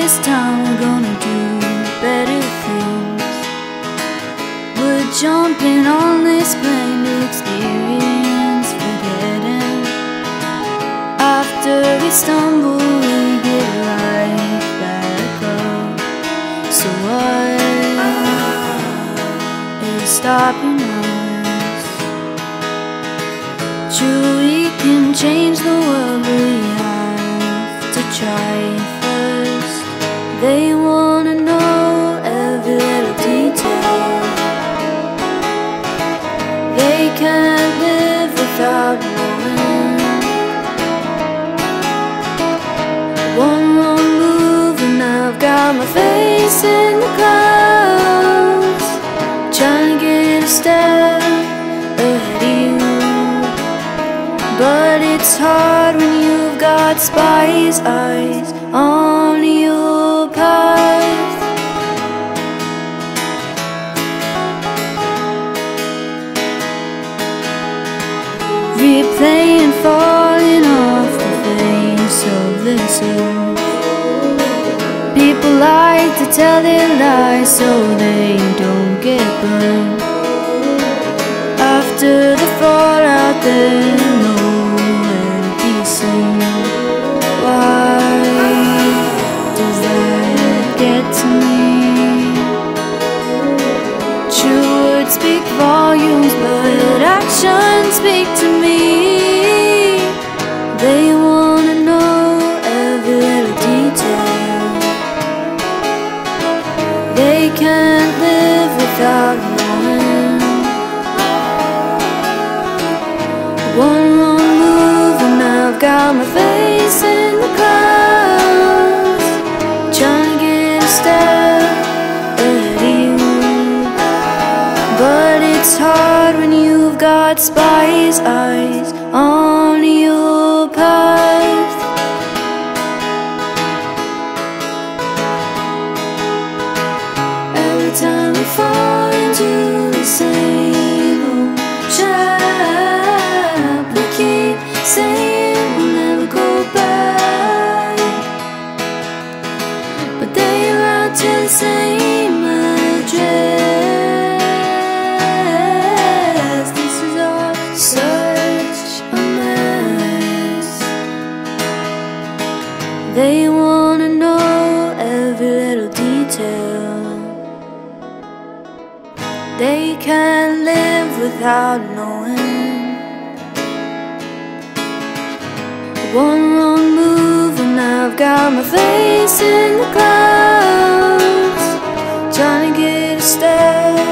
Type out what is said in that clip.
this time we're gonna do better things. We're jumping on this plane to experience forgetting. After we stumble, we get right back up. So what is stopping us? True, we can change the world, but we have to try first. They wanna know every little detail. They can't live without knowing. One wrong move and I've got my face in the clouds, trying to get a step ahead of you. But it's hard when you've got spies' eyes on your path. Replaying, falling off the face of this earth. People like to tell their lies so they don't get burned. After the fallout, there's nowhere to be seen. Why does that get to me? True words speak volumes, but actions speak to me. They wanna know every little detail. They can't live without knowing. One wrong move and I've got my face in the clouds, trying to get a step ahead of you. But it's hard when you've got spies' eyes on your path. Every time we fall into the same old trap, we keep saying we'll never go back, but they route to the same address. This is all such a mess. They wanna know every little detail. They can't live without knowing. One wrong move and I've got my face in the clouds, trying to get a step